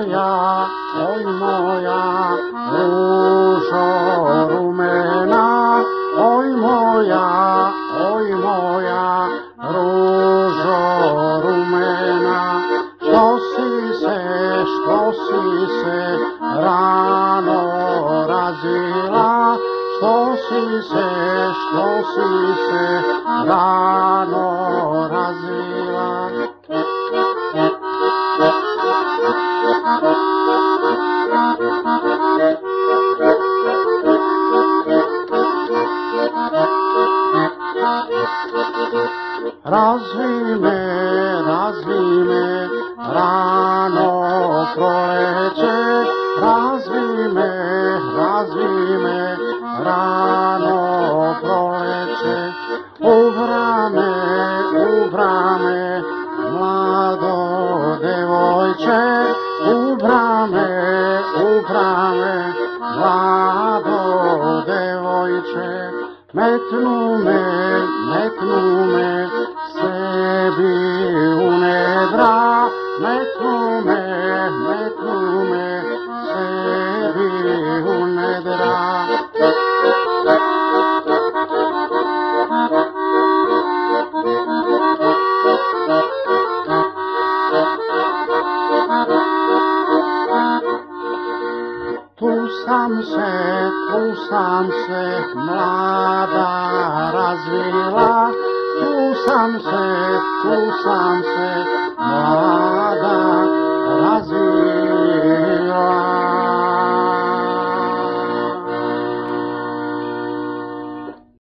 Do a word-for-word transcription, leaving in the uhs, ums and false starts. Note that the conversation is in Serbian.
moja, oj moja, ružo rumena, oj moja, oj moja, ružo rumena, što si se, što si se rano razila, što si se, što si se rano razila. Razvi me, razvi me, rano proleće, razvi me, razvi me, rano proleće, u vrame, u vrame, mlado devojče, u vrame, u vrame, mlado devojče, metnu me, metnu me, sebi u nedra, metnu me, metnu me, sebi u nedra. Tu sam se, tu sam se, mlada razvila, tu sam se, tu sam se, mlada razvila.